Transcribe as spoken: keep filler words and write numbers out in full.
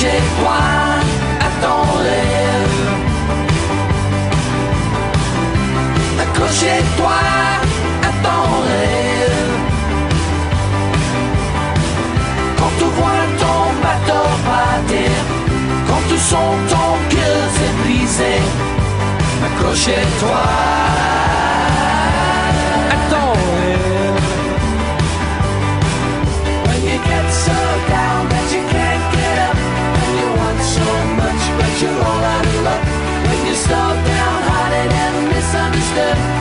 Accroche-toi à ton rêve. Accroche-toi à ton rêve. Quand tu vois ton bateau par terre, quand tu sens ton cœur s'est brisé, accroche-toi à ton rêve. When you get so down that you can't get up, and you want so much but you're all out of luck, when you're so downhearted and misunderstood,